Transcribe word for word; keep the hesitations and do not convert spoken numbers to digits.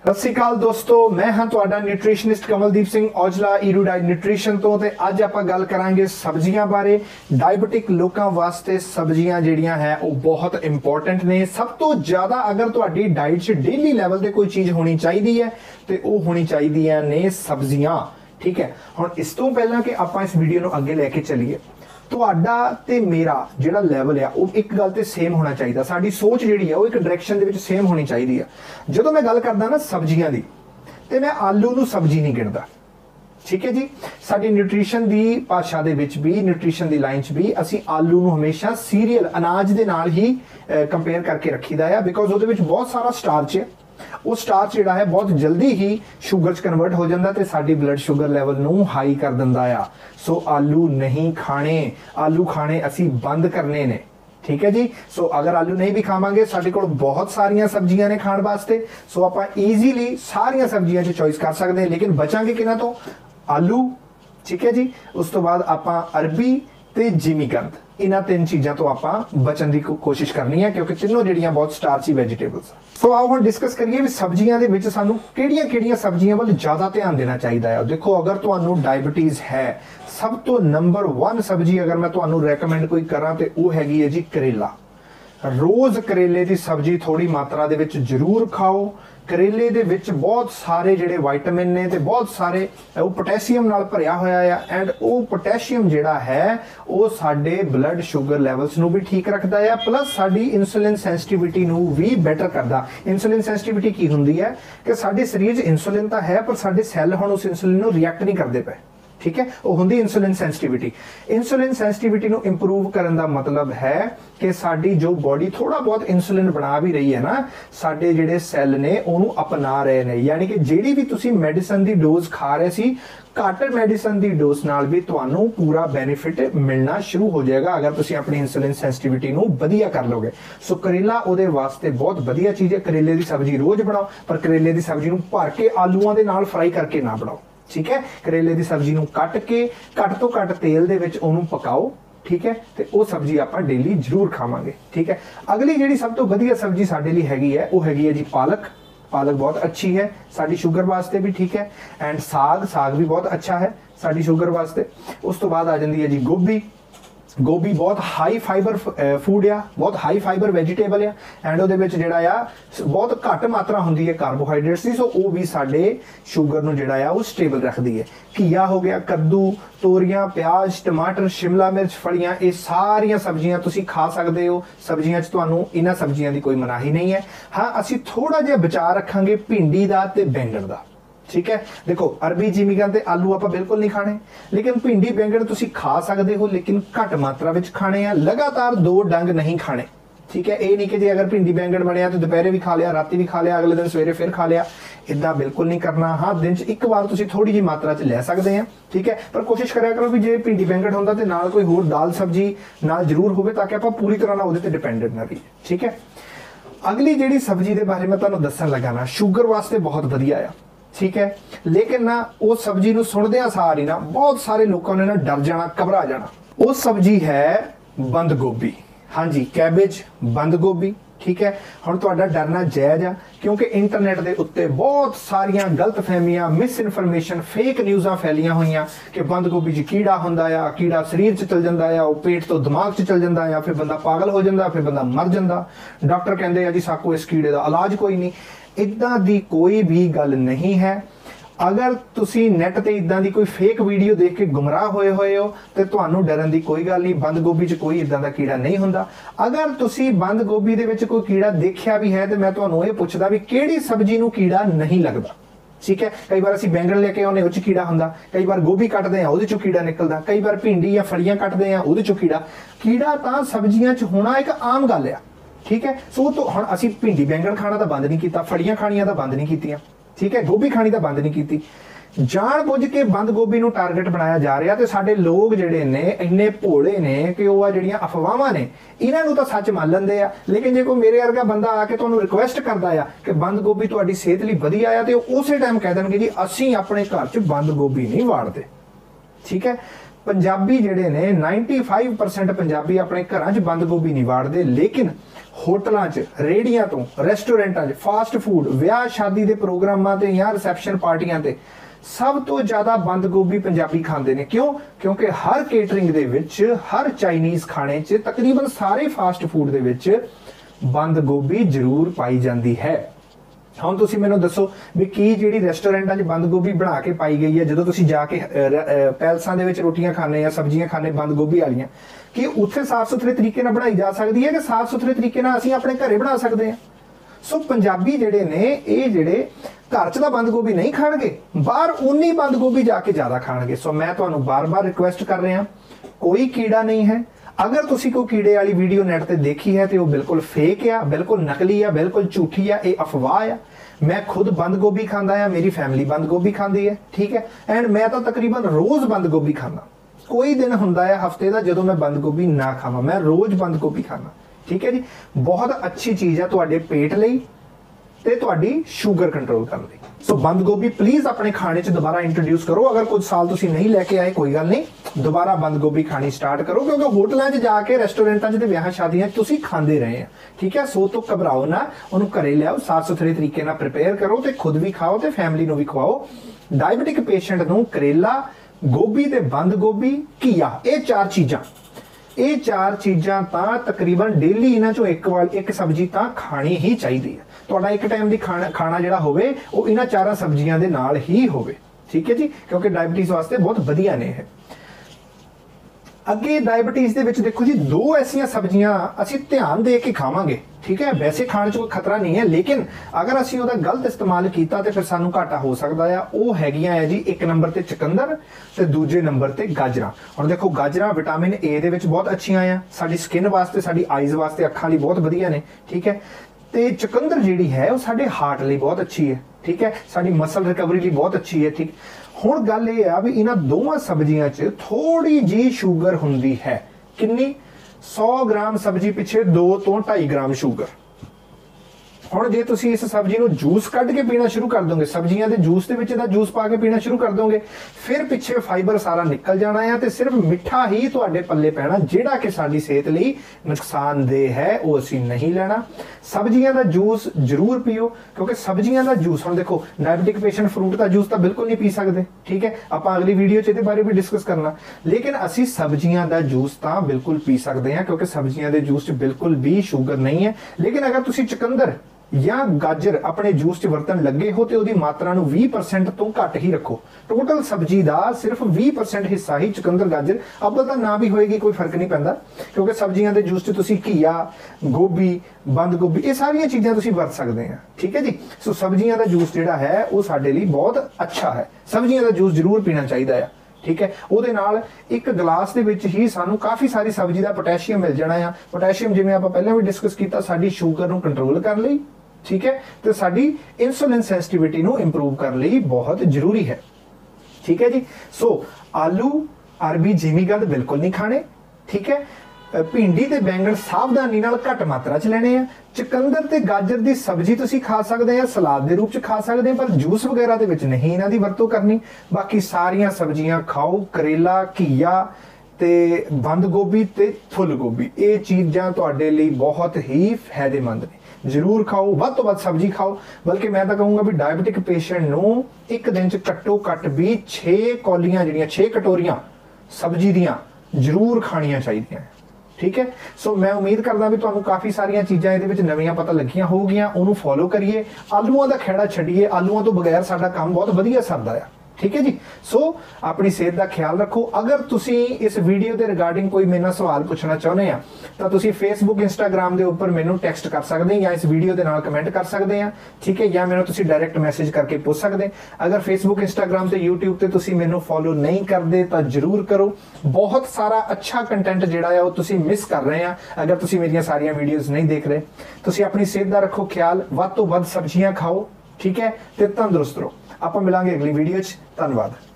सत श्री अकाल दोस्तों, मैं हाँ तुहाडा nutritionist Kamaldeep Singh Aujla erudite nutrition तो ते अज आपां गल करांगे सब्जियां बारे। डायबिटिक लोकां वास्ते सब्जियां जिहड़ियां है वो बहुत इंपॉर्टेंट ने। सब तो ज़्यादा अगर तुहाडी डाइट च डेली लैवल ते कोई चीज़ होनी चाहिए है तो वो होनी चाहिए ने सब्जियां। ठीक है, हुण इस तो पहला कि आपां इस वीडियो नूं अगे लैके चलीए, तुहाडा ते मेरा जिहड़ा लैवल है वो एक गल ते सेम होना चाहिए। साडी सोच जिहड़ी है वो एक डायरैक्शन दे विच सेम होनी चाहिए है। जदों मैं गल करदा ना सब्जियां दी ते मैं आलू नूं सब्जी नहीं गिणदा। ठीक है जी, साडी न्यूट्रिशन दी भाषा दे विच भी, न्यूट्रिशन दी लाइन च भी असीं आलू नूं हमेशा सीरीअल अनाज दे नाल ही कंपेयर करके रखीदा है, बिकॉज उहदे विच बहुत सारा स्टार्च है। वो स्टार्च जिहड़ा है बहुत जल्दी ही शुगर च कन्वर्ट हो जाता है, साडी ब्लड शुगर लैवल नूं हाई कर दिंदा आ। सो आलू नहीं खाने, आलू खाने असी बंद करने ने। ठीक है जी, सो अगर आलू नहीं भी खावांगे, साडे कोल बहुत सारियां सब्जियां ने खाण वास्ते। सो आपां ईजीली सारियां सब्जियां च चॉइस कर सकते हैं, लेकिन बचांगे किन्हां तो? आलू। ठीक है जी, उस तो बाद आपां अरबी ते जिमीकंद, इन्हां तीन चीज़ों तो आपां बचन की कोशिश करनी है, क्योंकि तीनों जिहड़ियां बहुत स्टार्ची वैजीटेबल्स। सो आओ हम डिस्कस करिए भी सब्जियां दे विच सानू किहड़ियां किहड़ियां सब्जियां वाल ज़्यादा ध्यान देना चाहिए है। देखो, अगर तुहानू डायबिटीज़ है, सब तो नंबर वन सब्जी अगर मैं तुहानू रैकमेंड कोई करा तो वो हैगी है जी करेला। रोज़ करेले की सब्जी थोड़ी मात्रा दे विच जरूर खाओ। करेले दे विच बहुत सारे जिहड़े वाइटामिन ने ते बहुत सारे वो पोटैशियम नाल भरिया होया है, एंड वो पोटैशियम जिहड़ा है वो साडे ब्लड शुगर लैवल्स नूं भी ठीक रखदा है, प्लस साडी इंसुलिन सेंसिटिविटी नूं भी बेटर करदा। इंसुलिन सेंसिटिविटी की हुंदी है कि साडे शरीर च इंसुलिन तां है, पर साडे सैल हुण उस इंसुलिन नूं रिएक्ट नहीं करदे पए। ठीक है, वो होंगी इंसुलिन सेंसिटिविटी। इंसुलिन सेंसिटिविटी नूं इंप्रूव करन दा मतलब है कि साडी जो बॉडी थोड़ा बहुत इंसुलिन बना भी रही है ना, साडे जिहड़े सैल ने उहनूं अपना रहे ने। यानी कि जिहड़ी भी तुसीं मेडिसिन दी डोज खा रहे सी, घट मेडिसिन दी डोज नाल भी तुहानूं पूरा बेनिफिट मिलना शुरू हो जाएगा अगर तुसीं अपनी इंसुलिन सेंसिटिविटी नूं वधिया कर लोगे। सो करेला उहदे वास्ते बहुत वधिया चीज़ है। करेले दी सब्जी रोज बनाओ, पर करेले दी सब्जी नूं भर के आलूआं दे नाल फ्राई करके ना बनाओ। ठीक है, करेले की सब्जी नूं कट के घट तो घट तेल दे विच ओनू पकाओ। ठीक है, तो वो सब्जी आपां डेली जरूर खावांगे। ठीक है, अगली जिहड़ी सब तो वधिया सब्जी साडे लई हैगी है वो हैगी है जी पालक। पालक बहुत अच्छी है साडी शुगर वास्ते भी। ठीक है, एंड साग साग भी बहुत अच्छा है साडी शुगर वास्ते। उस तो बाद आ जाती है जी गोभी। गोभी बहुत हाई फाइबर फूड आ, बहुत हाई फाइबर वैजीटेबल आ, एंड उहदे विच जिहड़ा आ बहुत घट मात्रा हुंदी है कार्बोहाइड्रेट्स की। सो वो भी साडे शुगर नूं जिहड़ा आ वो स्टेबल रखदी है। घीया हो गया, कद्दू, तोरियां, प्याज, टमाटर, शिमला मिर्च, फलियां, ये सारियां सब्जियां तुसीं खा सकते हो। सब्जियां च तुहानूं इन्हां सब्जियां की कोई मनाही नहीं है। हाँ, असीं थोड़ा जिहा बचा रखांगे भिंडी दा ते बैंगन दा। ठीक है, देखो अरबी जिमीकंद ते आलू आप बिल्कुल नहीं खाने, लेकिन भिंडी बैंगन तुसीं खा सकते हो, लेकिन घट मात्रा विच खाने आ। लगातार दो डंग नहीं खाने। ठीक है, ये नहीं कि जी अगर भिंडी बैंगन बनया तो दोपहरे भी खा लिया, राती भी खा लिया, अगले दिन सवेरे फिर खा लिया, इदा बिल्कुल नहीं करना। हाँ, दिन च एक बार तुसीं थोड़ी जी मात्रा च लै सकते हैं। ठीक है, पर कोशिश करा करो भी जे भिंडी बैंगन होंदा ते नाल कोई होर दाल सब्जी नाल जरूर होवे, ताकि आपां पूरी तरह नाल उहदे ते डिपेंडेंट ना रहीए। ठीक है, अगली जिहड़ी सब्जी दे बारे में तुहानूं दस्सण लगा ना, शुगर वास्ते बहुत वधिया आ। ठीक है, लेकिन ना उस सब्जी नूं सुणदिआं सार ही ना बहुत सारे लोगों ने ना डर जाना, घबरा जाना। वो सब्जी है बंद गोभी। हाँ जी, कैबेज, बंद गोभी। ठीक है, हुण तुहाडा डरना जायज़ आ, क्योंकि इंटरनेट के उत्ते बहुत सारियां गलत फहमियां, मिस इनफॉर्मेशन, फेक न्यूज़ां फैलियां हुई कि बंद गोभी च कीड़ा हुंदा आ, कीड़ा शरीर च चल जाता है, वो पेट तो दिमाग च चल जाता है, फिर बंदा पागल हो जाता, फिर बंदा मर जाता। डॉक्टर कहते हैं जी साको इस कीड़े का इलाज कोई नहीं। इदां दी कोई भी गल नहीं है। अगर तुसी नैट ते इदां दी कोई फेक वीडियो देख के गुमराह होए होए हो तो तुहानूं डरन दी कोई गल नहीं। बंद गोभी च कोई इदां दा कीड़ा नहीं हुंदा। अगर तुसी बंद गोभी दे विच कोई कीड़ा देखिया भी है तो मैं तुहानूं ये पुछदा भी किहड़ी सब्जी नूं कीड़ा नहीं लगदा। ठीक है, कई बार असीं बैंगन लेके आउने उह च कीड़ा हुंदा, कई बार गोभी कटदे आ उहदे चों कीड़ा निकलदा, कई बार भिंडी या फलियां कटदे आ उहदे चों कीड़ा। कीड़ा तां सब्जियां च होना एक आम गल आ। ठीक है, सो तो हुण असीं भिंडी बैंगन खाना तां बंद नहीं कीता, फलियां खाणियां तां बंद नहीं कीतियां। ठीक है, गोभी खानी तां बंद नहीं कीती। जान बुझ के बंद गोभी नूं टारगेट बनाया जा रहा, तो साडे लोग जिहड़े ने इन्ने भोले ने कि वो जिहड़ियां अफवाहां ने इन्हां नूं तां सच मान लैंदे आ। लेकिन जे कोई मेरे वर्गा बंदा आके तुहानूं रिक्वेस्ट करदा आ कि बंद गोभी तुहाडी सेहत लई वधिया आ, ते उसे टाइम कह देणगे जी असीं अपने घर च बंद गोभी नहीं वाड़दे। ठीक है, पंजाबी जिहड़े ने पचानवे परसेंट पंजाबी अपने घरां 'च बंद गोभी नहीं वाड़दे, लेकिन होटलों च, रेहड़ियां तो, रेस्टोरेंटां 'च, फास्ट फूड, विआह शादी के प्रोग्रामां ते या रिसैप्शन पार्टियां ते सब तो ज़्यादा बंद गोभी पंजाबी खांदे ने। क्यों? क्योंकि हर केटरिंग दे विच, हर चाइनीज़ खाने च, तकरीबन सारे फास्ट फूड दे विच बंद गोभी जरूर पाई जाती है। ਹੁਣ ਤੁਸੀਂ ਮੈਨੂੰ ਦੱਸੋ ਵੀ ਕੀ ਜਿਹੜੀ ਰੈਸਟੋਰੈਂਟਾਂ 'ਚ ਬੰਦ ਗੋਭੀ ਬਣਾ ਕੇ ਪਾਈ ਗਈ ਹੈ, ਜਦੋਂ ਤੁਸੀਂ ਜਾ ਕੇ ਪੈਲਸਾਂ ਦੇ ਵਿੱਚ ਰੋਟੀਆਂ ਖਾਣੇ ਆ, ਸਬਜ਼ੀਆਂ ਖਾਣੇ ਬੰਦ ਗੋਭੀ ਵਾਲੀਆਂ, ਕਿ ਉੱਥੇ ਸਾਫ਼ ਸੁਥਰੇ ਤਰੀਕੇ ਨਾਲ ਬਣਾਈ ਜਾ ਸਕਦੀ ਹੈ ਕਿ ਸਾਫ਼ ਸੁਥਰੇ ਤਰੀਕੇ ਨਾਲ ਅਸੀਂ ਆਪਣੇ ਘਰੇ ਬਣਾ ਸਕਦੇ ਹਾਂ? ਸੋ ਪੰਜਾਬੀ ਜਿਹੜੇ ਨੇ ਇਹ ਜਿਹੜੇ ਘਰ 'ਚ ਤਾਂ ਬੰਦ ਗੋਭੀ ਨਹੀਂ ਖਾਣਗੇ, ਬਾਹਰ ਉਨੀ ਬੰਦ ਗੋਭੀ ਜਾ ਕੇ ਜ਼ਿਆਦਾ ਖਾਣਗੇ। ਸੋ ਮੈਂ ਤੁਹਾਨੂੰ ਬਾਰ-ਬਾਰ ਰਿਕੁਐਸਟ ਕਰ ਰਿਹਾ, ਕੋਈ ਕੀੜਾ ਨਹੀਂ ਹੈ। अगर तुसी कोई कीड़े वाली वीडियो नैट ते देखी है तो बिल्कुल फेक है, बिल्कुल नकली है, बिल्कुल झूठी है, ये अफवाह है। मैं खुद बंद गोभी खांदा है, मेरी फैमिली बंद गोभी खाती है, ठीक है। एंड मैं तो तकरीबन रोज़ बंद गोभी खाना, कोई दिन हुंदा है हफ्ते का जो मैं बंद गोभी ना खावां, मैं रोज़ बंद गोभी खाना, ठीक है जी। बहुत अच्छी चीज़ है तुहाडे पेट लई ते तुहाडी शुगर कंट्रोल करने लई। सो बंद गोभी प्लीज़ अपने खाने च दोबारा इंट्रोड्यूस करो। अगर कुछ साल तुसी नहीं लैके आए कोई गल नहीं, दोबारा बंद गोभी खानी स्टार्ट करो, क्योंकि होटलों च जाके रेस्टोरेंटां च ते विआह शादियां तुसी खांदे रहे हैं, ठीक है। सो तो घबराओ ना, उन्होंने घरे लियाओ, साफ सुथरे तरीके नाल प्रिपेयर करो ते खुद भी खाओ ते फैमिली नूं भी खवाओ। डायबिटिक पेशेंट नूं करेला, गोभी ते बंद गोभी, घीया, ये चार चीज़ां ये चार चीज़ां तां तकरीबन डेली इन्हां चों एक वाल एक सब्जी तां खानी ही चाहिदी है। तुहाडा एक टाइम दी खाना खाना जिहड़ा होवे वो इन्हां चारां सब्जियां दे नाल ही होवे, ठीक है जी, क्योंकि डायबिटीज़ वास्ते बहुत वधिया ने है। अगे डायबिटीज़ दे विच देखो जी, दो ऐसियां सब्जियां असीं ध्यान दे के खावांगे, ठीक है। वैसे खाने च कोई खतरा नहीं है, लेकिन अगर असीं उहदा गलत इस्तेमाल कीता ते फिर सानूं घाटा हो सकदा है। वो हैगियां है जी, एक नंबर ते चुकंदर ते दूजे नंबर ते गाजरां। हुण देखो गाजरां विटामिन ए दे विच बहुत अच्छियां आ, साडी स्किन वास्ते, साडी आईज वास्ते, अखां लई बहुत वधिया ने, ठीक है। ते चुकंदर जिहड़ी है वो साडे हार्ट लई बहुत अच्छी है, ठीक है, साडी मसल रिकवरी लई बहुत अच्छी है, ठीक। हुण गल ये आ भी इन्हां दोवां सब्जियां च थोड़ी जी शुगर हुंदी है। किन्नी? सौ ग्राम सब्जी पिछे दो तो ढाई ग्राम शुगर। हुण जे तुसीं इस सब्जी नूं जूस कढ के पीना शुरू कर दोगे, सब्जियां दे जूस दे विच दा जूस पा के पीना शुरू कर दोगे, फिर पिछे फाइबर सारा निकल जाना है ते सिर्फ मिठा ही तुहाडे पल्ले पैना, जिहड़ा कि साडी सेहत लई नुकसानदेह है, वो असीं नहीं लेना। सब्जियां दा जूस जरूर पियो, क्योंकि सब्जियां दा जूस, हुण देखो डायबिटिक पेशेंट फ्रूट दा जूस तां बिल्कुल नहीं पी सकदे, ठीक है। आपां अगली वीडियो च इहदे बारे भी डिस्कस करना, लेकिन असीं सब्जियां दा जूस तां बिल्कुल पी सकदे हां, क्योंकि सब्जियां दे जूस च बिल्कुल भी शुगर नहीं है। लेकिन अगर तुसीं चुकंदर या गाजर अपने जूस च वरतन लगे हो तो मात्रा नूं बीस परसेंट तो घट ही रखो। टोटल सब्जी का सिर्फ बीस परसेंट हिस्सा ही चुकंदर गाजर, अब्बल तां ना भी होएगी कोई फर्क नहीं पैंदा, क्योंकि सब्जियां दे जूस च तुसीं घीया, गोभी, बंद गोभी, ये सारियां चीज़ां तुसीं वरत सकदे हैं, ठीक है जी। सो सब्जियां दा जूस जिहड़ा है वो साडे लई बहुत अच्छा है, सब्जियां दा जूस जरूर पीना चाहिदा है, ठीक है। ਉਹਦੇ ਨਾਲ एक गिलास ਦੇ ਵਿੱਚ ਹੀ ਸਾਨੂੰ ਕਾਫੀ ਸਾਰੀ ਸਬਜ਼ੀ ਦਾ पोटैशियम मिल जाना है। पोटैशियम जिवें ਆਪਾਂ ਪਹਿਲਾਂ ਵੀ डिस्कस ਕੀਤਾ ਸਾਡੀ ਸ਼ੂਗਰ ਨੂੰ कंट्रोल ਕਰਨ ਲਈ, ठीक है, तो साडी इंसुलिन सेंसिटिविटी नूं इंप्रूव करने लई बहुत जरूरी है, ठीक है जी। सो आलू, अरबी, जिमीगंद बिल्कुल नहीं खाने, ठीक है। भिंडी ते बैंगन सावधानी नाल घट मात्रा च लेने हैं। चुकंदर ते गाजर दी सब्जी तुसीं खा सकदे हैं, सलाद दे रूप च खा सकदे हैं, पर जूस वगैरह दे विच नहीं इन्हां दी वरतों करनी। बाकी सारियां सब्जियां खाओ, करेला, घीया ते बंद गोभी ते फुल गोभी, ये चीज़ां तुहाडे लई बहुत ही फायदेमंद ने, जरूर खाओ, वध तो वध सब्जी खाओ। बल्कि मैं तो कहूँगा भी डायबिटिक पेशेंट नूं एक दिन च घट्टो घट भी छे कौलियां जिहड़ियां छे कटोरियां सब्जी दियां जरूर खाणियां चाहिदियां, ठीक है। सो मैं उम्मीद करदा भी तुहानूं काफ़ी सारियां चीज़ां इहदे विच नवीआं पता लगियां होवगियां, उहनूं फॉलो करिए। आलूआं दा खेड़ा छड्डिए, आलूआं तो बगैर साडा काम बहुत वधिया सरदा है, ठीक है जी। सो अपनी सेहत का ख्याल रखो। अगर तुसी इस वीडियो के रिगार्डिंग कोई मेरे सवाल पूछना चाहते हैं तो तुसी फेसबुक, इंस्टाग्राम के उपर मैनू टैक्सट कर सकते हैं, या इस वीडियो के नाल कमेंट कर सकते हैं, ठीक है, या मैनू तुसी डायरैक्ट मैसेज करके पूछ सकते हैं। अगर फेसबुक, इंस्टाग्राम ते यूट्यूब ते तुसी मैनू फॉलो नहीं करते तो जरूर करो। बहुत सारा अच्छा कंटेंट जिहड़ा है वो तुसी मिस कर रहे हैं अगर तुसी मेरियां सारियां वीडियोज़ नहीं देख रहे। तुसी अपनी सेहत का रखो ख्याल, वध तो वध सब्जियां खाओ, ठीक है, ते तंदुरुस्त रहो। आपां मिलांगे अगली वीडियो च। धन्नवाद।